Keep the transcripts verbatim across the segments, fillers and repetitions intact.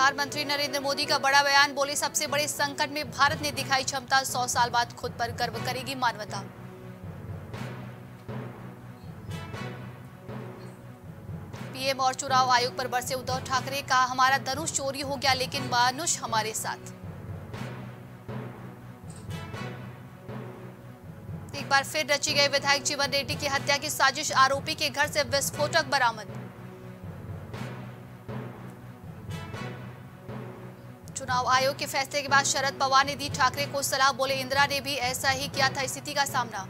प्रधानमंत्री नरेंद्र मोदी का बड़ा बयान, बोले सबसे बड़े संकट में भारत ने दिखाई क्षमता, सौ साल बाद खुद पर गर्व करेगी मानवता। पीएम और चुनाव आयोग पर बरसे उद्धव ठाकरे, कहा हमारा धनुष चोरी हो गया लेकिन मानुष हमारे साथ। एक बार फिर रची गई विधायक जीवन रेड्डी की हत्या की साजिश, आरोपी के घर से विस्फोटक बरामद। चुनाव आयोग के फैसले के बाद शरद पवार ने दी ठाकरे को सलाह, बोले इंदिरा ने भी ऐसा ही किया था स्थिति का सामना।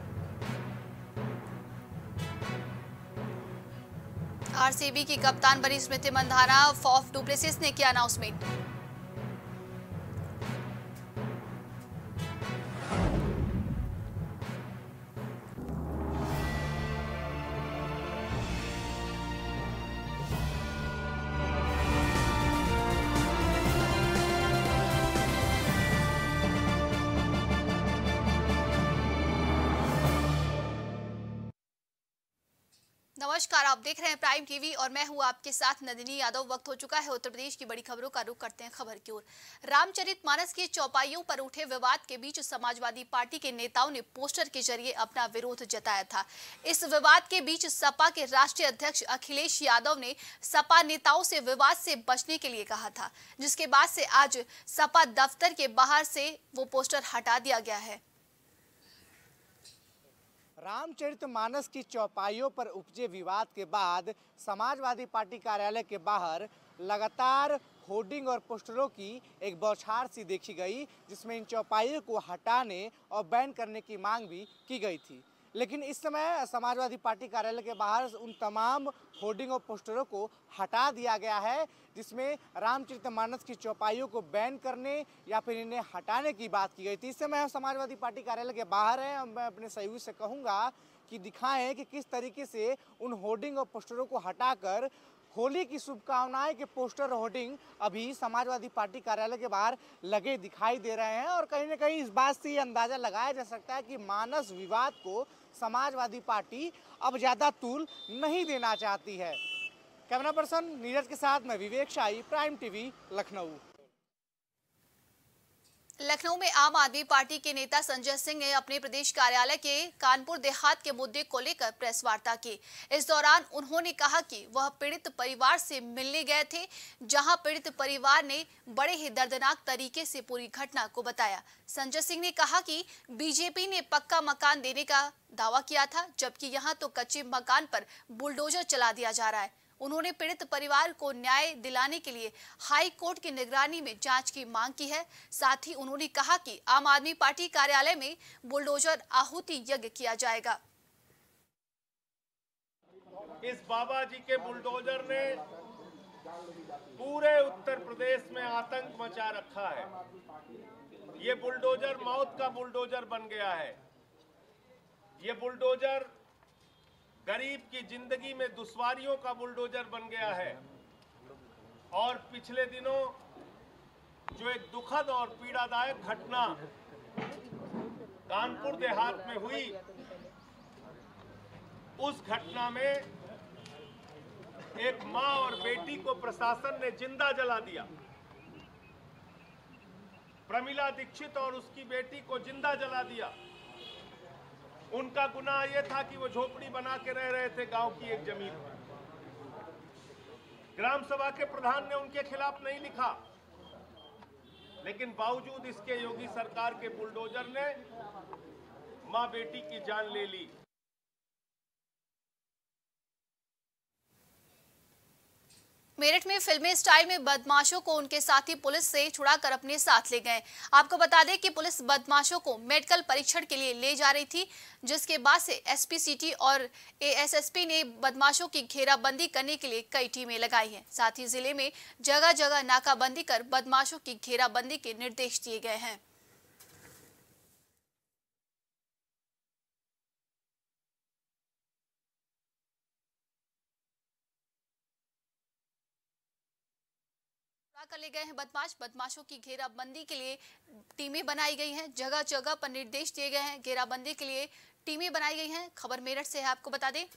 आरसीबी की कप्तान बनी स्मृति मंधाना, फॉफ डुप्लेसिस ने किया अनाउंसमेंट। नमस्कार, आप देख रहे हैं प्राइम टीवी और मैं हूं आपके साथ नंदिनी यादव। वक्त हो चुका है उत्तर प्रदेश की बड़ी खबरों का रुख करते हैं खबर की ओर। रामचरितमानस की चौपाइयों पर उठे विवाद के बीच समाजवादी पार्टी के नेताओं ने पोस्टर के जरिए अपना विरोध जताया था। इस विवाद के बीच सपा के राष्ट्रीय अध्यक्ष अखिलेश यादव ने सपा नेताओं से विवाद से बचने के लिए कहा था, जिसके बाद से आज सपा दफ्तर के बाहर से वो पोस्टर हटा दिया गया है। रामचरितमानस की चौपाइयों पर उपजे विवाद के बाद समाजवादी पार्टी कार्यालय के बाहर लगातार होर्डिंग और पोस्टरों की एक बौछार सी देखी गई, जिसमें इन चौपाइयों को हटाने और बैन करने की मांग भी की गई थी। लेकिन इस समय समाजवादी पार्टी कार्यालय के बाहर उन तमाम होर्डिंग और पोस्टरों को हटा दिया गया है, जिसमें रामचरितमानस की चौपाइयों को बैन करने या फिर इन्हें हटाने की बात की गई थी। इस समय हम समाजवादी पार्टी कार्यालय के बाहर हैं। मैं अपने सहयोगी से कहूँगा कि दिखाएं कि किस तरीके से उन होर्डिंग और पोस्टरों को हटाकर होली की शुभकामनाएं के पोस्टर होर्डिंग अभी समाजवादी पार्टी कार्यालय के बाहर लगे दिखाई दे रहे हैं। और कहीं ना कहीं इस बात से ये अंदाजा लगाया जा सकता है कि मानस विवाद को समाजवादी पार्टी अब ज़्यादा तूल नहीं देना चाहती है। कैमरा पर्सन नीरज के साथ मैं विवेक शाही, प्राइम टीवी, लखनऊ। लखनऊ में आम आदमी पार्टी के नेता संजय सिंह ने अपने प्रदेश कार्यालय के कानपुर देहात के मुद्दे को लेकर प्रेस वार्ता की। इस दौरान उन्होंने कहा कि वह पीड़ित परिवार से मिलने गए थे, जहां पीड़ित परिवार ने बड़े ही दर्दनाक तरीके से पूरी घटना को बताया। संजय सिंह ने कहा कि बीजेपी ने पक्का मकान देने का दावा किया था, जबकि यहां तो कच्चे मकान पर बुलडोजर चला दिया जा रहा है। उन्होंने पीड़ित परिवार को न्याय दिलाने के लिए हाई कोर्ट की निगरानी में जांच की मांग की है। साथ ही उन्होंने कहा कि आम आदमी पार्टी कार्यालय में बुलडोजर आहुति यज्ञ किया जाएगा। इस बाबा जी के बुलडोजर ने पूरे उत्तर प्रदेश में आतंक मचा रखा है। ये बुलडोजर मौत का बुलडोजर बन गया है। ये बुलडोजर गरीब की जिंदगी में दुश्वारियों का बुलडोजर बन गया है। और पिछले दिनों जो एक दुखद और पीड़ादायक घटना कानपुर देहात में हुई, उस घटना में एक मां और बेटी को प्रशासन ने जिंदा जला दिया। प्रमिला दीक्षित और उसकी बेटी को जिंदा जला दिया। उनका गुनाह यह था कि वो झोपड़ी बना के रह रहे थे गांव की एक जमीन पर। ग्राम सभा के प्रधान ने उनके खिलाफ नहीं लिखा, लेकिन बावजूद इसके योगी सरकार के बुलडोजर ने मां बेटी की जान ले ली। मेरठ में फिल्मी स्टाइल में बदमाशों को उनके साथी पुलिस से छुड़ाकर अपने साथ ले गए। आपको बता दें कि पुलिस बदमाशों को मेडिकल परीक्षण के लिए ले जा रही थी, जिसके बाद से एसपी सिटी और एएसएसपी ने बदमाशों की घेराबंदी करने के लिए कई टीमें लगाई हैं। साथ ही जिले में जगह जगह नाकाबंदी कर बदमाशों की घेराबंदी के निर्देश दिए गए हैं। कर ले गए हैं बदमाश। बदमाशों की घेराबंदी के लिए टीमें बनाई गई हैं, जगह जगह पर निर्देश दिए गए हैं, घेराबंदी के लिए टीमें बनाई गई हैं। खबर मेरठ से है, आपको बता दें।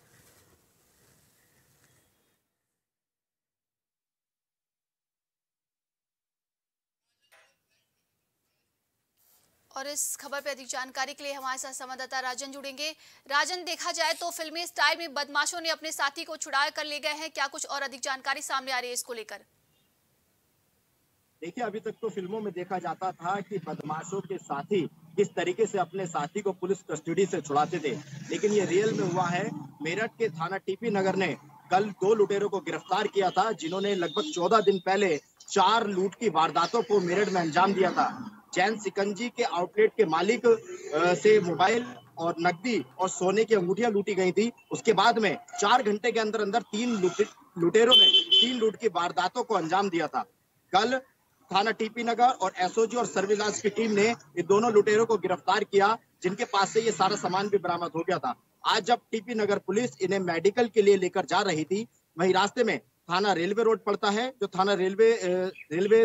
और इस खबर पर अधिक जानकारी के लिए हमारे साथ संवाददाता राजन जुड़ेंगे। राजन, देखा जाए तो फिल्मी स्टाइल में बदमाशों ने अपने साथी को छुड़ा कर ले गए हैं, क्या कुछ और अधिक जानकारी सामने आ रही है इसको लेकर? देखिए, अभी तक तो फिल्मों में देखा जाता था कि बदमाशों के साथी किस तरीके से अपने साथी को पुलिस कस्टडी से छुड़ाते थे, लेकिन ये रियल में हुआ है। मेरठ के थाना टीपी नगर ने कल दो लुटेरों को गिरफ्तार किया था, जिन्होंने लगभग चौदह दिन पहले चार लूट की वारदातों को मेरठ में अंजाम दिया था। जैन सिकंजी के आउटलेट के मालिक से मोबाइल और नकदी और सोने की अंगूठियां लूटी गई थी। उसके बाद में चार घंटे के अंदर अंदर तीन लुटेरों ने तीन लूट की वारदातों को अंजाम दिया था। कल थाना टीपी नगर और एसओजी और सर्विलांस की टीम ने ये दोनों लुटेरों को गिरफ्तार किया, जिनके पास से ये सारा सामान भी बरामद हो गया था। आज जब टीपी नगर पुलिस इन्हें मेडिकल के लिए लेकर जा रही थी, वहीं रास्ते में थाना रेलवे रोड पड़ता है, जो थाना रेलवे रेलवे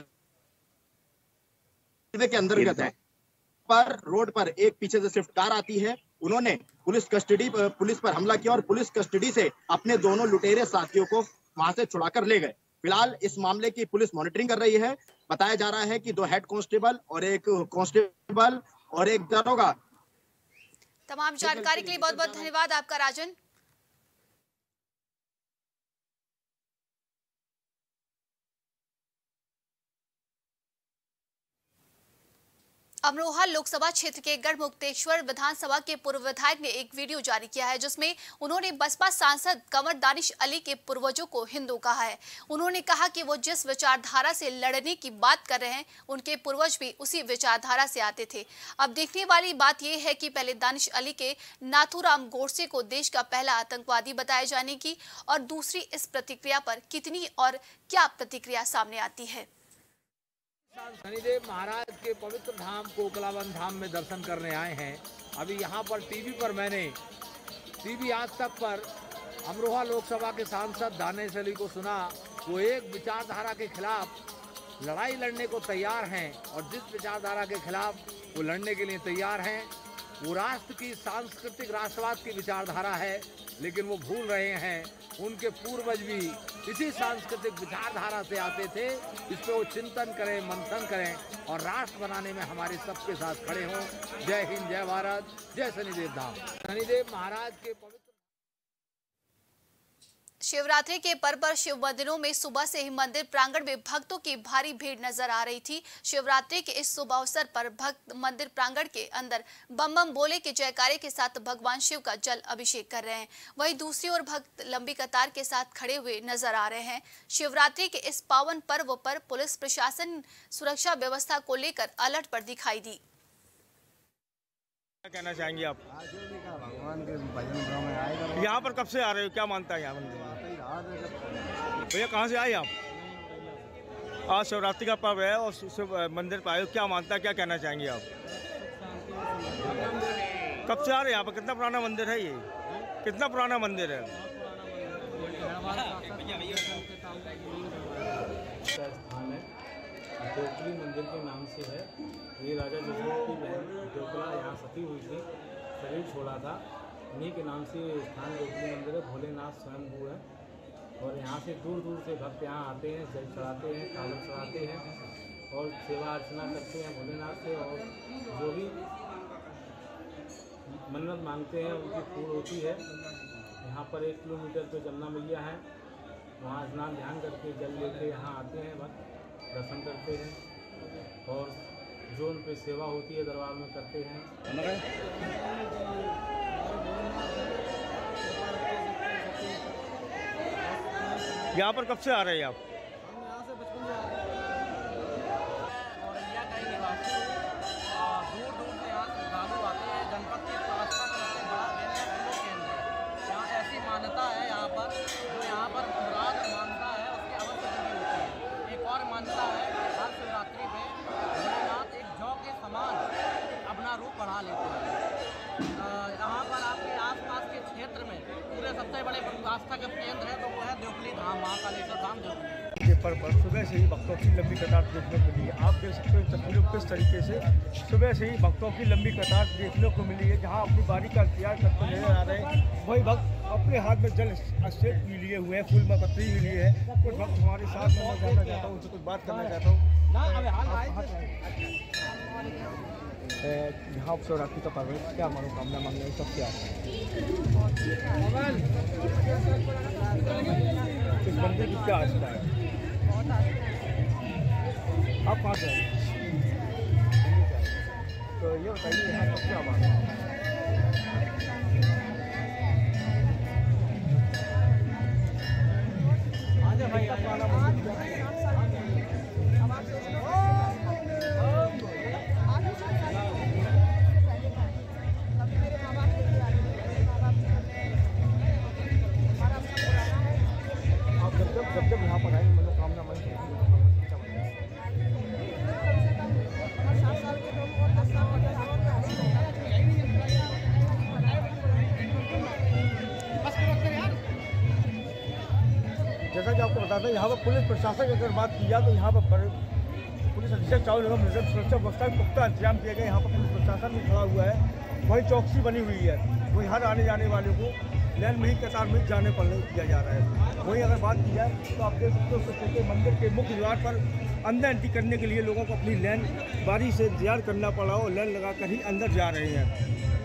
रेलवे के अंतर्गत है। पर रोड पर एक पीछे से स्विफ्ट कार आती है, उन्होंने पुलिस कस्टडी पुलिस पर हमला किया और पुलिस कस्टडी से अपने दोनों लुटेरे साथियों को वहां से छुड़ाकर ले गए। फिलहाल इस मामले की पुलिस मॉनिटरिंग कर रही है। बताया जा रहा है कि दो हेड कांस्टेबल और एक कांस्टेबल और एक दरोगा। तमाम जानकारी के लिए बहुत बहुत धन्यवाद आपका राजन। अमरोहा लोकसभा क्षेत्र के गढ़मुक्तेश्वर विधानसभा के पूर्व विधायक ने एक वीडियो जारी किया है, जिसमें उन्होंने बसपा सांसद कंवर दानिश अली के पूर्वजों को हिंदू कहा है। उन्होंने कहा कि वो जिस विचारधारा से लड़ने की बात कर रहे हैं, उनके पूर्वज भी उसी विचारधारा से आते थे। अब देखने वाली बात यह है कि पहले दानिश अली के नाथूराम गोडसे को देश का पहला आतंकवादी बताए जाने की, और दूसरी इस प्रतिक्रिया पर कितनी और क्या प्रतिक्रिया सामने आती है। शनिदेव महाराज के पवित्र धाम कोकलावन धाम में दर्शन करने आए हैं। अभी यहाँ पर टीवी पर मैंने टीवी आज तक पर अमरोहा लोकसभा के सांसद दानिश अली को सुना। वो एक विचारधारा के खिलाफ लड़ाई लड़ने को तैयार हैं, और जिस विचारधारा के खिलाफ वो लड़ने के लिए तैयार हैं वो राष्ट्र की सांस्कृतिक राष्ट्रवाद की विचारधारा है, लेकिन वो भूल रहे हैं उनके पूर्वज भी इसी सांस्कृतिक विचारधारा से आते थे। इस पर वो चिंतन करें, मंथन करें और राष्ट्र बनाने में हमारे सबके साथ खड़े हों। जय हिंद, जय भारत, जय शनिदेव धाम। शनिदेव महाराज के पवित्र शिवरात्रि के पर्व पर शिव मंदिरों में सुबह से ही मंदिर प्रांगण में भक्तों की भारी भीड़ नजर आ रही थी। शिवरात्रि के इस शुभ अवसर पर भक्त मंदिर प्रांगण के अंदर बम बम बोले के जयकारे के साथ भगवान शिव का जल अभिषेक कर रहे हैं। वहीं दूसरी ओर भक्त लंबी कतार के साथ खड़े हुए नजर आ रहे हैं। शिवरात्रि के इस पावन पर्व पर पुलिस प्रशासन सुरक्षा व्यवस्था को लेकर अलर्ट पर दिखाई दी। क्या कहना चाहेंगे आप? भगवान के भजन में यहाँ पर कब से आ रहे हो, क्या मानता है यहाँ मंदिर? भैया कहाँ से आए आप? आज शिवरात्रि का पर्व है और शिव मंदिर पर आए हो, क्या मानता है, क्या कहना चाहेंगे आप? कब से आ रहे हैं यहाँ पर? कितना पुराना मंदिर है ये? कितना पुराना मंदिर है? देवकली मंदिर के नाम से है। ये राजा जशोद की बहन देवकला यहाँ सती हुई थी, शरीर छोड़ा था, उन्हीं के नाम से स्थान देवकली मंदिर है। भोलेनाथ स्वयंभू है और यहाँ से दूर दूर से भक्त यहाँ आते हैं, जल चढ़ाते हैं, कागज चढ़ाते हैं और सेवा अर्चना करते हैं भोलेनाथ से, और जो भी मन्नत मांगते हैं उनकी पूर्ण होती है। यहाँ पर एक किलोमीटर पे जमुना मैया है, वहाँ स्नान ध्यान करके जल लेके यहाँ आते हैं, भक्त दर्शन करते हैं और जो उन पे सेवा होती है दरबार में करते हैं। यहाँ पर कब से आ रहे हैं आप? हम यहाँ से बचपन से आते हैं और इंडिया का ही निवासी, दूर दूर से यहाँ श्रद्धालु आते हैं। जनपद के पास का सबसे बड़ा केंद्र केंद्र यहाँ ऐसी मान्यता है यहाँ पर, जो यहाँ पर मुराद मानता है उसकी अवश्य पूरी होती है। एक और मान्यता है, हर शिवरात्रि में भोलेनाथ एक जौ के समान अपना रूप बढ़ा लेते हैं। यहाँ पर आपके आसपास के क्षेत्र में पूरे सबसे बड़े आस्था का केंद्र है तो वो है देवकली धाम, महाकालेश्वर धाम देवकली। ये पर्व पर सुबह से ही भक्तों की लंबी कतार देखने को मिली है। आप देख सकते हो तस्वीरों किस तरीके से सुबह से ही भक्तों की लंबी कतार देखने को मिली है। जहाँ अपनी बारी का इंतजार करते नजर आ रहे हैं, वही भक्त अपने हाथ में जल अभिषेक भी लिए हुए हैं, फूल में पत्ती भी लिए है। कुछ भक्त हमारे साथ में मैं जानना चाहता हूँ, उनसे कुछ बात करना चाहता हूँ। यहाँ शिवरात्रि का पर्व है, क्या मनोकामना मांगने सब क्या है? इस मंदिर की क्या आस्था है? आप कहाँ से आए? तो ये बताइए यहाँ पर क्या बात है? भाई जब जब यहाँ पर आएंगे मनोकामना मन जैसा कि आपको बताते हैं, यहाँ पर पुलिस प्रशासन की अगर बात की जाए तो यहाँ पर पुलिस अधीक्षक चावल एवं रिजर्व सुरक्षा व्यवस्था में पुख्ता इंतजाम किए गए। यहाँ पर पुलिस प्रशासन भी खड़ा हुआ है, वही चौकसी बनी हुई है, वही हर आने जाने वाले को लाइन में ही कतार में जाने पर किया जा रहा है। वहीं अगर बात की जाए तो आप देख सकते हो कि मंदिर के मुख्य द्वार पर अंदर एंट्री करने के लिए लोगों को अपनी लाइन बारी से इंतजार करना पड़ा और लाइन लगा कर ही अंदर जा रहे हैं।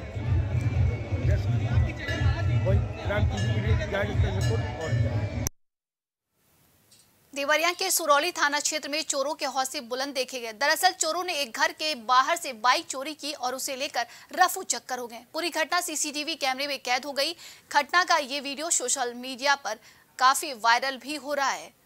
वही क्राइम टीवी के लिए रिपोर्ट और देवरिया के सुरौली थाना क्षेत्र में चोरों के हौसले बुलंद देखे गए। दरअसल चोरों ने एक घर के बाहर से बाइक चोरी की और उसे लेकर रफू चक्कर हो गए। पूरी घटना सीसीटीवी कैमरे में कैद हो गई। घटना का ये वीडियो सोशल मीडिया पर काफी वायरल भी हो रहा है।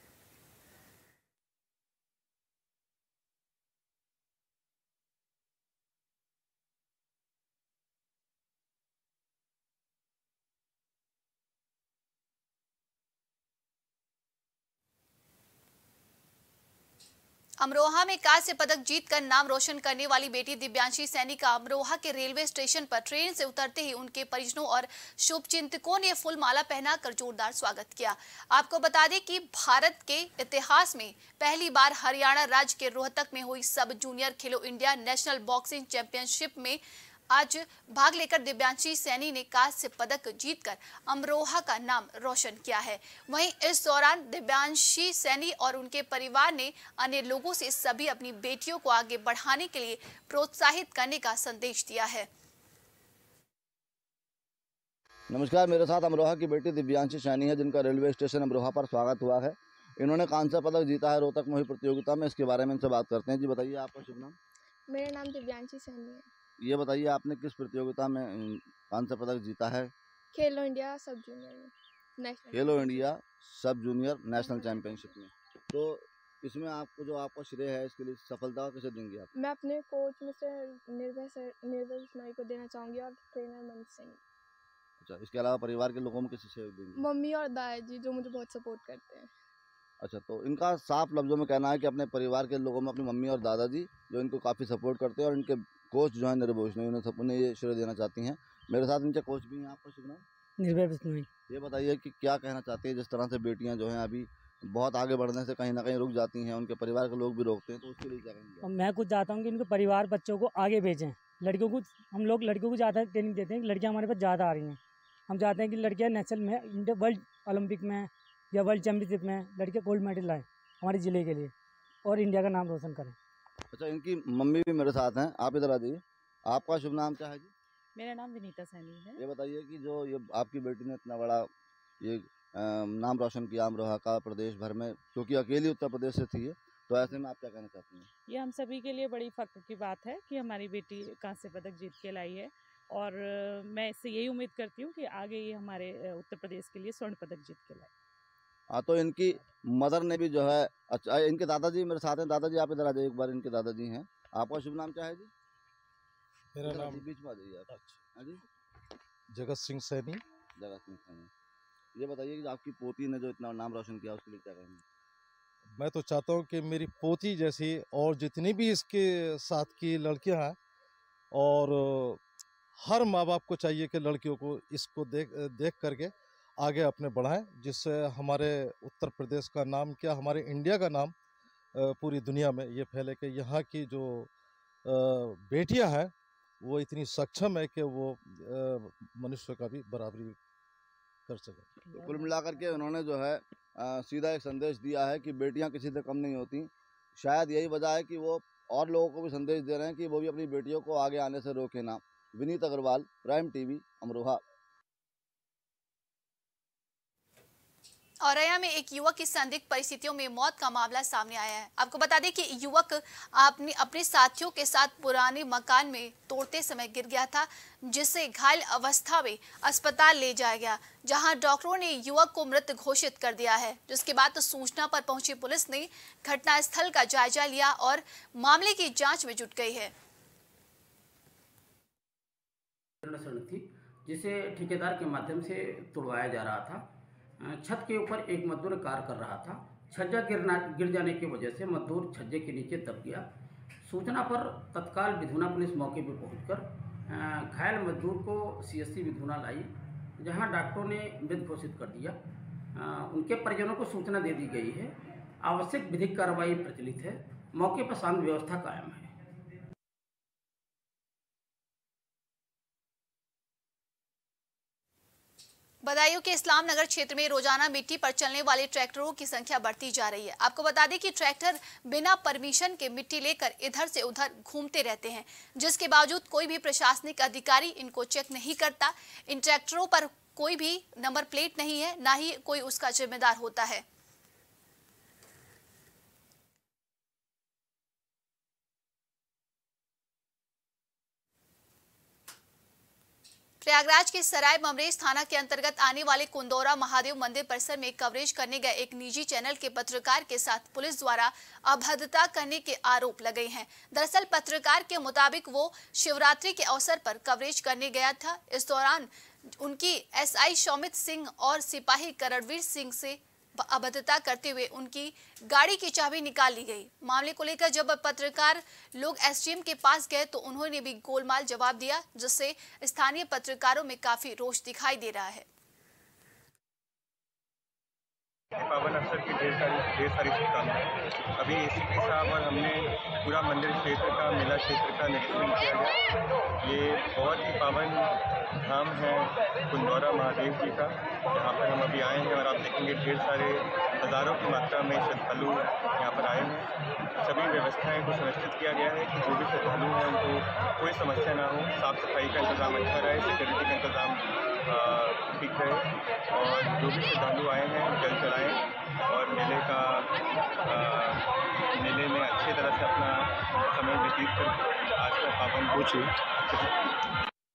अमरोहा में कांस्य पदक जीतकर नाम रोशन करने वाली बेटी दिव्यांशी सैनी का अमरोहा के रेलवे स्टेशन पर ट्रेन से उतरते ही उनके परिजनों और शुभचिंतकों ने फूल माला पहनाकर जोरदार स्वागत किया। आपको बता दें कि भारत के इतिहास में पहली बार हरियाणा राज्य के रोहतक में हुई सब जूनियर खेलो इंडिया नेशनल बॉक्सिंग चैंपियनशिप में आज भाग लेकर दिव्यांशी सैनी ने कांस्य पदक जीतकर अमरोहा का नाम रोशन किया है। वहीं इस दौरान दिव्यांशी सैनी और उनके परिवार ने अन्य लोगों से सभी अपनी बेटियों को आगे बढ़ाने के लिए प्रोत्साहित करने का संदेश दिया है। नमस्कार, मेरे साथ अमरोहा की बेटी दिव्यांशी सैनी है, जिनका रेलवे स्टेशन अमरोहा पर स्वागत हुआ है। इन्होंने कांस्य पदक जीता है रोहतक में हुई प्रतियोगिता में। इसके बारे में इनसे बात करते हैं। जी बताइए, आपका शुभ नाम? मेरा नाम दिव्यांशी सैनी है। ये बताइए, आपने किस प्रतियोगिता में कांस्य पदक जीता है? Khelo India sub junior national Khelo India sub junior national championship में। तो इसमें आपको जो आपका श्रेय है, इसके लिए सफलता किसे देंगे आप? मैं अपने कोच मिस्टर निर्भय सर निर्भय बिश्नोई को देना चाहूँगी और ट्रेनर मनीष सिंह। अच्छा, इसके अलावा परिवार के लोगों में किसे सहयोग देंगे? मम्मी और दादाजी जो मुझे बहुत सपोर्ट करते हैं। अच्छा, तो इनका साफ लफ्जों में कहना है कि अपने परिवार के लोगों में अपनी मम्मी और दादाजी जो इनको काफ़ी सपोर्ट करते हैं, और इनके कोच जो है निर्भय बिश्नोई, उन्हें सब उन्हें ये श्रेय देना चाहती हैं। मेरे साथ इनके कोच भी हैं। आपका शुभ नाम? निर्भय बिश्नोई। ये बताइए कि क्या कहना चाहते हैं, जिस तरह से बेटियां जो हैं अभी बहुत आगे बढ़ने से कहीं ना कहीं रुक जाती हैं, उनके परिवार के लोग भी रोकते हैं, तो उसके लिए क्या कहेंगे? मैं कुछ चाहता हूँ कि उनके परिवार बच्चों को आगे भेजें। लड़कियों को हम लोग लड़कियों को ज़्यादा ट्रेनिंग देते हैं, लड़कियाँ हमारे पास ज़्यादा आ रही हैं। हम चाहते हैं कि लड़कियाँ नेशनल में, इंडिया वर्ल्ड ओलंपिक में या वर्ल्ड चैम्पियनशिप में लड़कियाँ गोल्ड मेडल लाएँ हमारे ज़िले के लिए और इंडिया का नाम रोशन करें। अच्छा, इनकी मम्मी भी मेरे साथ हैं, आप इधर आ जाइए। आपका शुभ नाम क्या है जी? मेरा नाम विनीता सैनी है। ये बताइए कि जो ये आपकी बेटी ने इतना बड़ा ये नाम रोशन किया अमरोहा का प्रदेश भर में, क्योंकि अकेली उत्तर प्रदेश से थी, तो ऐसे में आप क्या कहना चाहती हैं? ये हम सभी के लिए बड़ी फख्र की बात है कि हमारी बेटी कांस्य पदक जीत के लाई है, और मैं इससे यही उम्मीद करती हूँ कि आगे ये हमारे उत्तर प्रदेश के लिए स्वर्ण पदक जीत के लाए। हाँ, तो इनकी मदर ने भी जो है, अच्छा इनके दादाजी मेरे साथ हैं। दादाजी आप इधर आ जाइए एक बार, इनके दादाजी हैं। आपका शुभ नाम क्या है जी? मेरा नाम बीच में आ जाइए आप। अच्छा जी, जगत सिंह सैनी। जगत सिंह सैनी। ये बताइए कि आपकी पोती ने जो इतना नाम रोशन किया, उसके लिए क्या कहेंगे? मैं तो चाहता हूँ कि मेरी पोती जैसी और जितनी भी इसके साथ की लड़कियाँ हैं, और हर माँ बाप को चाहिए कि लड़कियों को इसको देख देख करके आगे अपने बढ़ाएं, जिससे हमारे उत्तर प्रदेश का नाम क्या, हमारे इंडिया का नाम पूरी दुनिया में ये फैले कि यहाँ की जो बेटियां हैं वो इतनी सक्षम है कि वो मनुष्य का भी बराबरी कर सके। तो कुल मिलाकर के उन्होंने जो है आ, सीधा एक संदेश दिया है कि बेटियां किसी से कम नहीं होती। शायद यही वजह है कि वो और लोगों को भी संदेश दे रहे हैं कि वो भी अपनी बेटियों को आगे आने से रोके ना। Vineet Agarwal, Prime TV, Amroha. औरैया में एक युवक की संदिग्ध परिस्थितियों में मौत का मामला सामने आया है। आपको बता दें कि युवक अपने अपने साथियों के साथ पुराने मकान में तोड़ते समय गिर गया था, जिससे घायल अवस्था में अस्पताल ले जाया गया, जहां डॉक्टरों ने युवक को मृत घोषित कर दिया है। जिसके बाद तो सूचना पर पहुंची पुलिस ने घटनास्थल का जायजा लिया और मामले की जाँच में जुट गई है। थी जिसे ठेकेदार के माध्यम से तोड़वाया जा रहा था। छत के ऊपर एक मजदूर कार्य कर रहा था। छज्जा गिरना गिर जाने की वजह से मजदूर छज्जे के नीचे दब गया। सूचना पर तत्काल विधुना पुलिस मौके पर पहुंचकर घायल मजदूर को सीएससी विधुना लाई, जहां डॉक्टरों ने मृत घोषित कर दिया। उनके परिजनों को सूचना दे दी गई है। आवश्यक विधिक कार्रवाई प्रचलित है। मौके पर शांति व्यवस्था कायम है। बदायूं के इस्लाम नगर क्षेत्र में रोजाना मिट्टी पर चलने वाले ट्रैक्टरों की संख्या बढ़ती जा रही है। आपको बता दें कि ट्रैक्टर बिना परमिशन के मिट्टी लेकर इधर से उधर घूमते रहते हैं, जिसके बावजूद कोई भी प्रशासनिक अधिकारी इनको चेक नहीं करता। इन ट्रैक्टरों पर कोई भी नंबर प्लेट नहीं है, ना ही कोई उसका जिम्मेदार होता है। प्रयागराज के सराय ममरेज थाना के अंतर्गत आने वाले कुंदौरा महादेव मंदिर परिसर में कवरेज करने गए एक निजी चैनल के पत्रकार के साथ पुलिस द्वारा अभद्रता करने के आरोप लगे हैं। दरअसल पत्रकार के मुताबिक वो शिवरात्रि के अवसर पर कवरेज करने गया था। इस दौरान उनकी एसआई शौमित सिंह और सिपाही करणवीर सिंह से अभद्रता करते हुए उनकी गाड़ी की चाबी निकाल ली गई। मामले को लेकर जब पत्रकार लोग एसडीएम के पास गए तो उन्होंने भी गोलमाल जवाब दिया, जिससे स्थानीय पत्रकारों में काफी रोष दिखाई दे रहा है। पावन अवसर की ढेर सारी ढेर सारी शुभकामनाएं। अभी एसीपी साहब और हमने पूरा मंदिर क्षेत्र का, मेला क्षेत्र का निरीक्षण किया गया। ये बहुत ही पावन धाम है कुंदौरा महादेव जी का, जहाँ पर हम अभी आए हैं और आप देखेंगे ढेर सारे हज़ारों की मात्रा में श्रद्धालु यहाँ पर आए हैं। सभी व्यवस्थाएं को सुनिश्चित किया गया है कि जो भी श्रद्धालु हैं उनको कोई समस्या ना हो। साफ सफाई का इंतजाम अच्छा रहे, सिक्योरिटी का इंतजाम ठीक रहे और जो भी श्रद्धालु आए हैं जल चढ़ाएं और मेले का आ, मेले में अच्छी तरह से अपना समय व्यतीत करके आज का पावन पूछिए।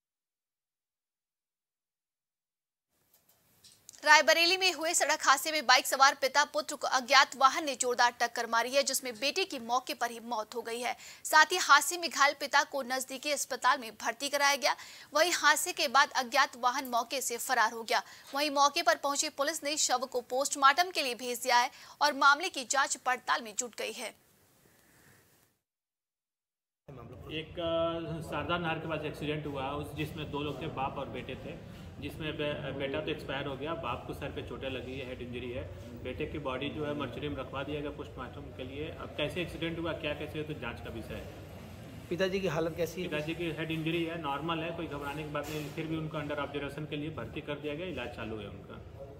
रायबरेली में हुए सड़क हादसे में बाइक सवार पिता पुत्र को अज्ञात वाहन ने जोरदार टक्कर मारी है, जिसमें बेटे की मौके पर ही मौत हो गई है। साथ ही हादसे में घायल पिता को नजदीकी अस्पताल में भर्ती कराया गया। वहीं हादसे के बाद अज्ञात वाहन मौके से फरार हो गया। वहीं मौके पर पहुंची पुलिस ने शव को पोस्टमार्टम के लिए भेज दिया है और मामले की जाँच पड़ताल में जुट गई है। एक शारदा नहर के पास एक्सीडेंट हुआ जिसमें दो लोग थे, बाप और बेटे थे, जिसमें बे, बेटा तो एक्सपायर हो गया, बाप को सर पे चोटें लगी है, हेड इंजरी है। बेटे की बॉडी जो है मर्चुरी में रखवा दिया गया पोस्टमार्टम के लिए। अब कैसे एक्सीडेंट हुआ, क्या कैसे तो जांच का विषय है। पिताजी की हालत कैसी है? पिताजी की हेड इंजरी है, नॉर्मल है, कोई घबराने की बात नहीं। फिर भी उनको अंडर ऑब्जर्वेशन के लिए भर्ती कर दिया गया, इलाज चालू है उनका।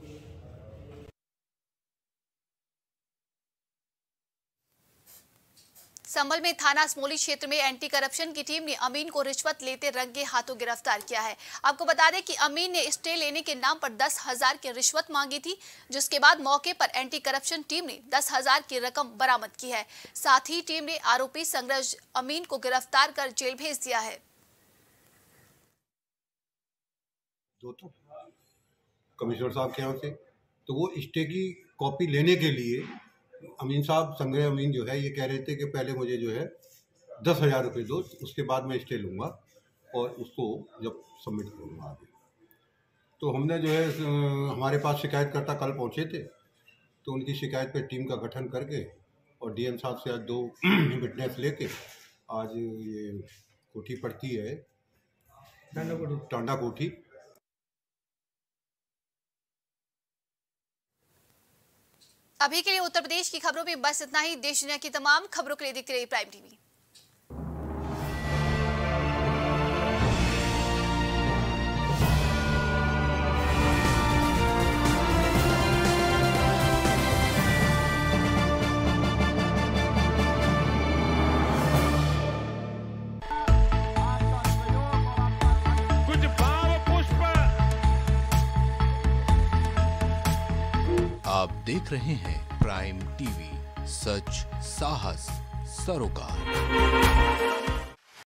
संभल में थाना असमोली क्षेत्र में एंटी करप्शन की टीम ने अमीन को रिश्वत लेते रंगे हाथों गिरफ्तार किया है। आपको बता दें कि अमीन ने स्टे लेने के नाम पर दस हजार की रिश्वत मांगी थी, जिसके बाद मौके पर एंटी करप्शन टीम ने दस हजार की रकम बरामद की है। साथ ही टीम ने आरोपी संग्रज अमीन को गिरफ्तार कर जेल भेज दिया है। दो तो कमिश्नर साहब के यहाँ से तो वो स्टे की कॉपी लेने के लिए अमीन साहब, संग्रह अमीन जो है, ये कह रहे थे कि पहले मुझे जो है दस हज़ार रुपये दो, उसके बाद मैं स्टे लूँगा और उसको जब सबमिट करूँगा आगे। तो हमने जो है हमारे पास शिकायतकर्ता कल पहुँचे थे, तो उनकी शिकायत पे टीम का गठन करके और डीएम साहब से आज दो विटनेस लेके आज ये कोठी पड़ती है टांडा कोठी। अभी के लिए उत्तर प्रदेश की खबरों में बस इतना ही। देश दुनिया की तमाम खबरों के लिए देखते रहिए प्राइम टीवी। आप देख रहे हैं प्राइम टीवी, सच साहस सरोकार।